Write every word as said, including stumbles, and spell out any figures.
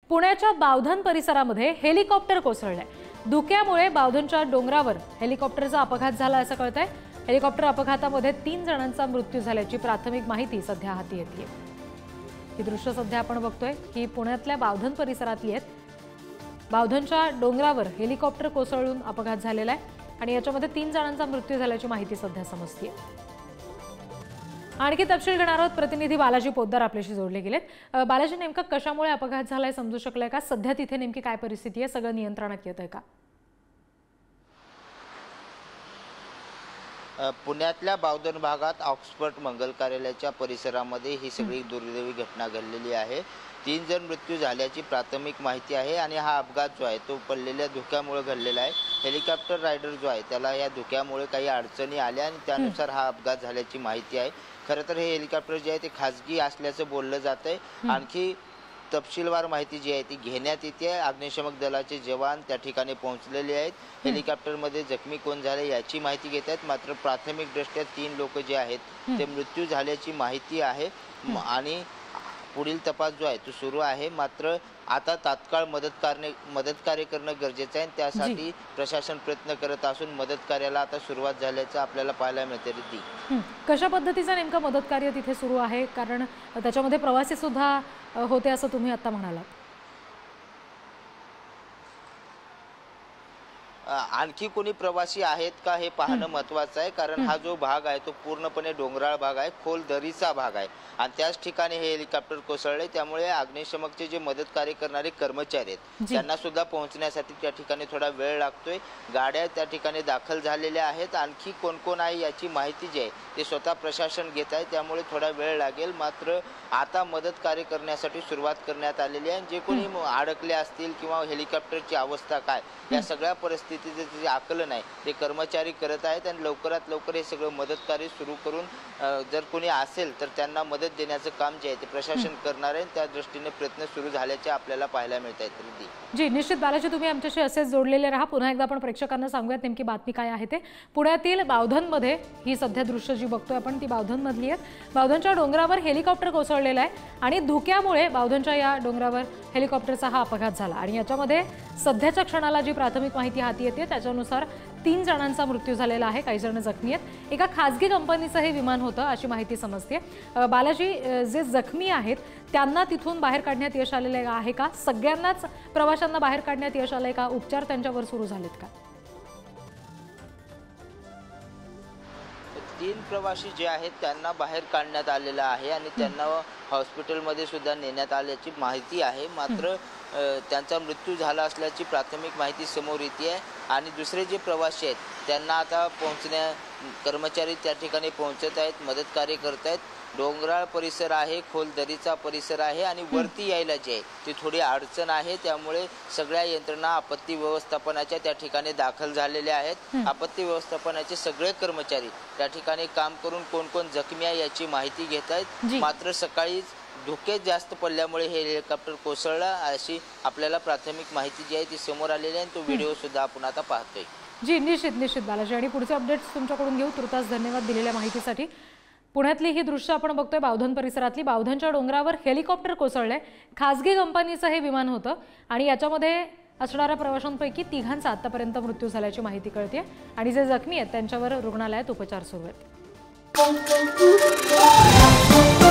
पुण्याच्या बावधन परिसरामध्ये हेलिकॉप्टर कोसळले। धुक्यामुळे बावधनच्या डोंगरावर हेलिकॉप्टरचा अपघात झाला असं कळतंय। हेलिकॉप्टर अपघातामध्ये तीन जणांचा मृत्यू झाल्याची प्राथमिक माहिती सध्या हाती येतेय। ही दृश्य सध्या आपण बघतोय की पुण्यातल्या बावधन परिसरातली आहेत। बावधनच्या डोंगरावर हेलिकॉप्टर कोसळून अपघात झालेला आहे आणि याच्यामध्ये तीन जणांचा मृत्यू झाल्याची माहिती सध्या समजते। आणखी तपशील घेणार आहोत, प्रतिनिधी बालाजी पोद्दार आपल्याशी जोडले गेलेत। बालाजी, नेमका कशामुळे अपघात झालाय समजू शकलाय का? सध्या तिथे नेमकी काय परिस्थिती आहे? सगळं नियंत्रणात येतंय का? पुण्यातल्या बावधन भागात ऑक्सफर्ड मंगल कार्यालयाच्या परिसरामध्ये ही सगळी दुर्दैवी घटना घडलेली आहे। तीन जण मृत्यू झाल्याची प्राथमिक माहिती आहे आणि हा अपघात जो आहे तो पडलेल्या धुक्यामुळे घडलेला आहे। हेलिकॉप्टर रायडर जो आहे त्याला या धुक्यामुळे काही अडचणी आल्या आणि त्यानुसार हा अपघात झाल्याची माहिती आहे। खरं तर हे हेलिकॉप्टर जे आहे ते खासगी असल्याचं बोललं जातंय। आणखी तपशीलवार माहिती जी आहे ती घेण्यात येते। अग्निशमक दलाचे जवान त्या ठिकाणी पोहोचलेले आहेत। हेलिकॉप्टरमध्ये जखमी कोण झाले याची माहिती घेत आहेत, मात्र प्राथमिक दृष्ट्या तीन लोक जे आहेत ते मृत्यू झाल्याची माहिती आहे आणि पुढील तपास जो आहे तो सुरू आहे। मात्र आता तात्काळ मदत करणे मदत कार्य करणं गरजेचं आहे। त्यासाठी प्रशासन प्रयत्न करत असून मदत कार्याला आता सुरुवात झाल्याचं आपल्याला पाहायला मिळते। रिद्धी, कशा पद्धतीचं नेमकं मदत कार्य तिथे सुरू आहे? कारण त्याच्यामध्ये प्रवासी सुद्धा होते असं तुम्ही आता म्हणालात। आणखी कोणी प्रवासी आहेत का हे पाहणं महत्त्वाचं आहे, कारण हा जो भाग आहे तो पूर्णपणे डोंगराळ भाग आहे, खोल दरीचा भाग आहे आणि त्याच ठिकाणी हे हेलिकॉप्टर कोसळले। त्यामुळे अग्निशमकचे जे मदत कार्य करणारे कर्मचारी आहेत त्यांना सुद्धा पोहोचण्यासाठी त्या ठिकाणी थोडा वेळ लागतोय। गाड्या त्या ठिकाणी दाखल झालेल्या आहेत। आणखी कोण कोण आहे याची माहिती जी आहे ते स्वतः प्रशासन घेत आहे, त्यामुळे थोडा वेळ लागेल। मात्र आता मदत कार्य करण्यासाठी सुरुवात करण्यात आलेली आहे। जे कोणी अडकले असतील किंवा हेलिकॉप्टरची अवस्था काय या सगळ्या परिस्थिती जे आकलन आहे ते कर्मचारी करत आहेत आणि लवकरात लवकर हे सगळं मदत कार्य सुरू करून जर कोणी असेल तर त्यांना मदत देण्याचं काम जे आहे ते प्रशासन करणार आहे। त्या दृष्टीने प्रयत्न सुरू झाल्याचे आपल्याला पाहायला मिळत आहेत। जी, निश्चित बालाजी, तुम्ही आमच्याशी असेच जोडलेले राहा। पुन्हा एकदा आपण प्रेक्षकांना सांगूयात नेमकी बातमी काय आहे ते। पुण्यातील बावधनमध्ये ही सध्या दृश्य जी बघतोय आपण ती बावधन मधली आहेत। बावधनच्या डोंगरावर हेलिकॉप्टर कोसळलेला आहे आणि धुक्यामुळे बावधनच्या या डोंगरावर हेलिकॉप्टरचा हा अपघात झाला आणि याच्यामध्ये सध्याच्या क्षणाला जी प्राथमिक माहिती हाती येते त्याच्यानुसार तीन जणांचा मृत्यू झालेला आहे, काही जण जखमी आहेत। एका खासगी कंपनीचं हे विमान होतं अशी माहिती समजते। बालाजी, जे जखमी आहेत त्यांना तिथून बाहेर काढण्यात यश आलेले आहे का? सगळ्यांनाच प्रवाशांना बाहेर काढण्यात यश आलंय का? उपचार त्यांच्यावर सुरू झालेत का? तीन प्रवासी जे आहेत त्यांना बाहेर काढण्यात आलेलं आहे आणि त्यांना हॉस्पिटलमध्ये सुद्धा नेण्यात आल्याची माहिती आहे। मात्र त्यांचा मृत्यू झाला असल्याची प्राथमिक माहिती समोर येते आहे आणि दुसरे जे प्रवासी आहेत त्यांना आता पोहोचण्या कर्मचारी त्या ठिकाणी पोहोचत आहेत, मदत कार्य करत आहेत। डोंगराळ परिसर आहे, खोल दरीचा परिसर आहे आणि वरती यायला जे आहे ती थोडी अडचण आहे। त्यामुळे सगळ्या यंत्रणा आपत्ती व्यवस्थापनाच्या त्या ठिकाणी दाखल झालेल्या आहेत। आपत्ती व्यवस्थापनाचे सगळे कर्मचारी त्या ठिकाणी काम करून कोण कोण जखमी आहे याची माहिती घेत आहेत। मात्र सकाळी धुके जास्त पडल्यामुळे हे हेलिकॉप्टर कोसळलं अशी आपल्याला प्राथमिक माहिती जी आहे ती समोर आलेली आहे। तो व्हिडिओ सुद्धा आपण आता पाहतोय। जी, निश्चित निश्चित बालाजी, आणि पुढचे अपडेट्स तुमच्याकडून घेऊ। तुर्तास धन्यवाद दिलेल्या माहितीसाठी। पुण्यातली ही दृश्य आपण बघतोय बावधन परिसरातली। बावधनच्या डोंगरावर हेलिकॉप्टर कोसळले, खासगी कंपनीचं हे विमान होतं आणि याच्यामध्ये असणाऱ्या प्रवाशांपैकी तिघांचा आतापर्यंत मृत्यू झाल्याची माहिती कळते आणि जे जखमी आहेत त्यांच्यावर रुग्णालयात उपचार सुरू आहेत।